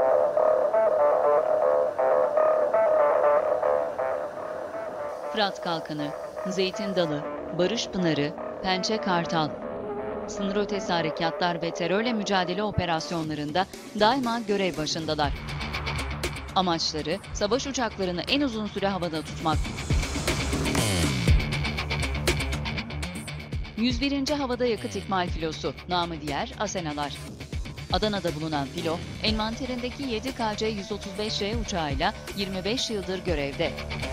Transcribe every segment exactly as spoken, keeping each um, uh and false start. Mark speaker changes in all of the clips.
Speaker 1: Fırat Kalkanı, Zeytin Dalı, Barış Pınarı, Pençe Kartal. Sınır ötesi harekatlar ve terörle mücadele operasyonlarında daima görev başındalar. Amaçları savaş uçaklarını en uzun süre havada tutmak. yüz birinci Havada Yakıt İkmal Filosu, namı diğer Asenalar. Adana'da bulunan filo, envanterindeki yedi K C yüz otuz beş R uçağıyla yirmi beş yıldır görevde.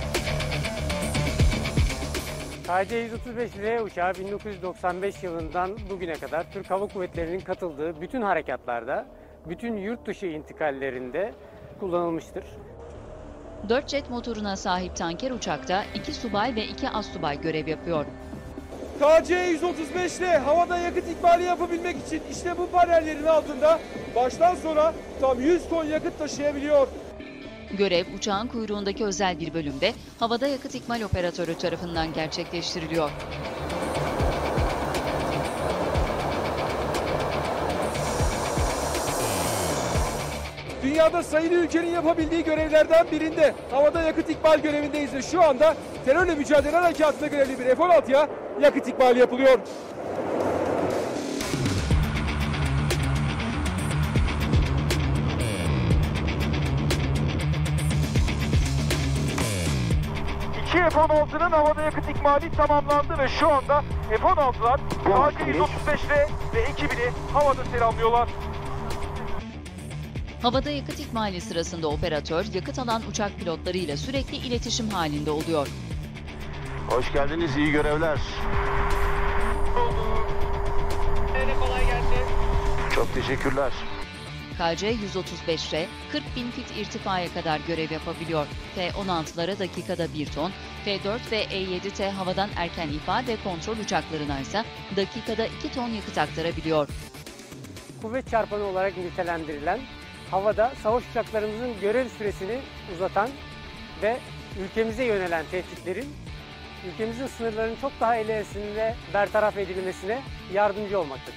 Speaker 2: K C yüz otuz beş R uçağı bin dokuz yüz doksan beş yılından bugüne kadar Türk Hava Kuvvetleri'nin katıldığı bütün harekatlarda, bütün yurt dışı intikallerinde kullanılmıştır.
Speaker 1: Dört jet motoruna sahip tanker uçakta iki subay ve iki astsubay görev yapıyor.
Speaker 3: K C yüz otuz beş R havada yakıt ikmali yapabilmek için işte bu panellerin altında baştan sona tam yüz ton yakıt taşıyabiliyor.
Speaker 1: Görev uçağın kuyruğundaki özel bir bölümde havada yakıt ikmal operatörü tarafından gerçekleştiriliyor.
Speaker 3: Dünyada sayılı ülkenin yapabildiği görevlerden birinde havada yakıt ikmal görevindeyiz ve şu anda terörle mücadele harekatında görevli bir F on altıya yakıt ikmali yapılıyor. İki F on altının havada yakıt ikmali tamamlandı ve şu anda F on altılar K C yüz otuz beş R ve ekibini havada selamlıyorlar.
Speaker 1: Havada yakıt ikmali sırasında operatör, yakıt alan uçak pilotlarıyla sürekli iletişim halinde oluyor.
Speaker 4: Hoş geldiniz, iyi görevler.
Speaker 3: Kolay gelsin.
Speaker 4: Çok teşekkürler.
Speaker 1: K C yüz otuz beş R, kırk bin fit irtifaya kadar görev yapabiliyor. F on altılara dakikada bir ton, F dört ve E yedi T havadan erken ihbar ve kontrol uçaklarına ise dakikada iki ton yakıt aktarabiliyor.
Speaker 2: Kuvvet çarpanı olarak nitelendirilen, havada savaş uçaklarımızın görev süresini uzatan ve ülkemize yönelen tehditlerin ülkemizin sınırlarının çok daha ilerisinde bertaraf edilmesine yardımcı olmaktadır.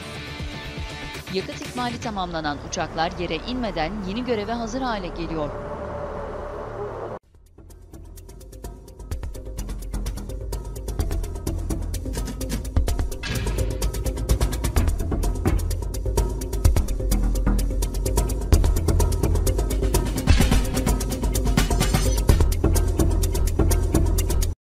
Speaker 1: Yakıt ikmali tamamlanan uçaklar yere inmeden yeni göreve hazır hale geliyor.